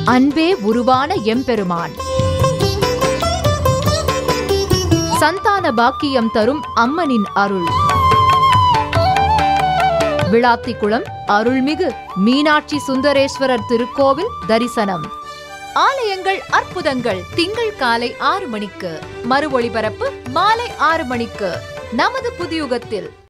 அன்பே உருவான எம்பெருமான். சந்தான பாக்கியம் தரும் அம்மனின் அருள். விளாத்திக்குளம் அருள்மிகு மீனாட்சி சுந்தரேஸ்வரர் திருக்கோவில் தரிசனம். ஆலயங்கள் அற்புதங்கள் திங்கள் காலை 6 மணிக்கு, மறு ஒளிபரப்பு மாலை 6 மணிக்கு நமது புதியுகத்தில்.